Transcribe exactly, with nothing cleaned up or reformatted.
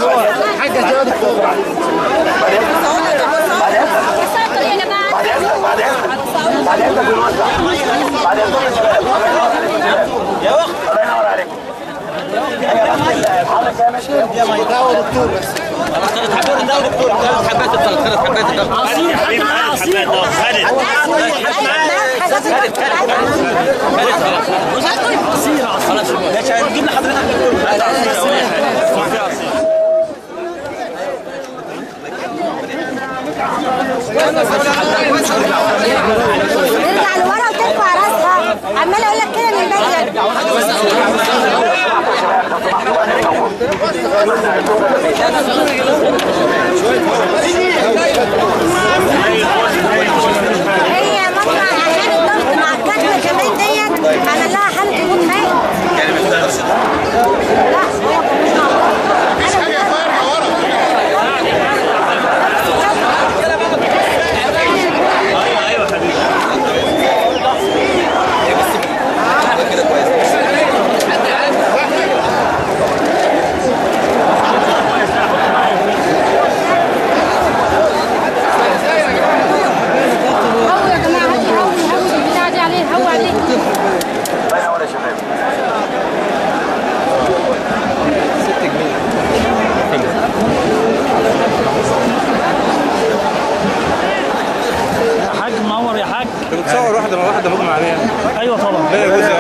حاجه زي دكتور يا وقت الله ينور عليكم. يا ما يداوي دكتور بس ثلاث حبات الدواء دكتور، ثلاث حبات الدواء، ثلاث حبات الدواء. عصير حتى معاه عصير. خالد خالد خالد عصير خلاص ماشي هنجيب لحضرتك دكتور. هات عصير اهو يا خالد. نرجع لورا وترفع راسها، عماله اقول لك كده من بدري. هي مطلع عشان الضغط مع الكتله كمان ديت عمل لها حاله هبوط خايف. يعني مش ده لا هو بتصور واحدة مع واحدة مغمى عليها؟ ايوه طبعا. لا يجوز